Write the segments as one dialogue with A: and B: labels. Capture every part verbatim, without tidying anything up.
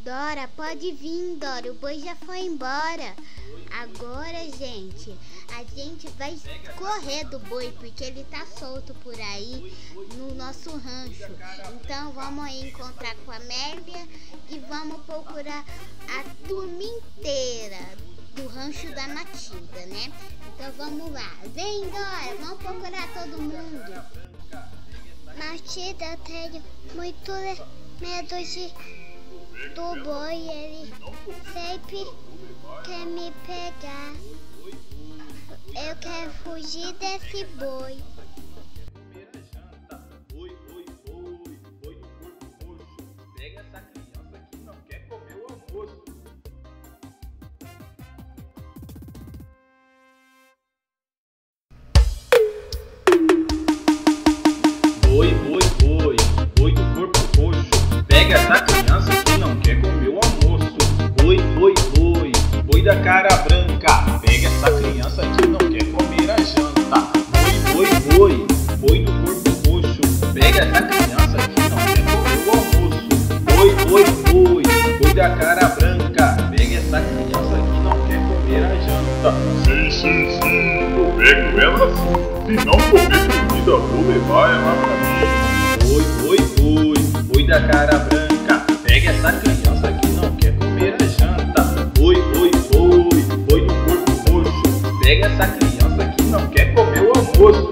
A: Dora, pode vir, Dora. O boi já foi embora. Agora, gente, a gente vai correr do boi, porque ele tá solto por aí no nosso rancho. Então, vamos aí encontrar com a Amélia e vamos procurar a turma inteira do rancho da Matilda, né? Então, vamos lá. Vem, Dora, vamos procurar todo mundo.
B: Matilda, eu tenho muito medo de, do boi, ele sempre quer me pegar. Eu quero fugir desse boi.
C: Oi, oi, oi, boi do corpo roxo, pega essa criança que não quer comer o almoço. Oi, oi, oi, boi do corpo roxo, pega essa criança que não quer comer o almoço. Oi, oi, oi, boi da cara branca, pega essa criança que não quer comer a janta. Oi, oi, oi, boi do corpo roxo, pega essa criança que não quer comer o almoço. Oi, oi, oi, boi da cara branca, pega essa criança que não quer comer a janta.
D: Sim, sim, sim, eu pego ela sim. Se não comer comida, vou levar ela pra mim.
C: Oi, oi, oi, boi da cara branca, pega essa criança que não quer comer a janta. Oi, oi, oi, boi do corpo roxo, pega essa criança que não quer comer o almoço.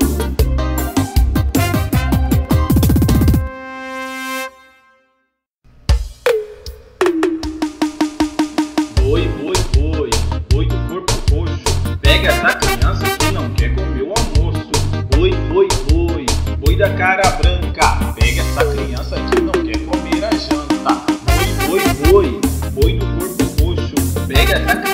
C: Oi, oi, oi, boi do corpo roxo, pega essa criança que não quer comer o almoço. Oi, oi, oi, boi da cara branca, pega essa criança que não quer comer a janta. Oi, oi, oi, boi do corpo roxo, pega essa criança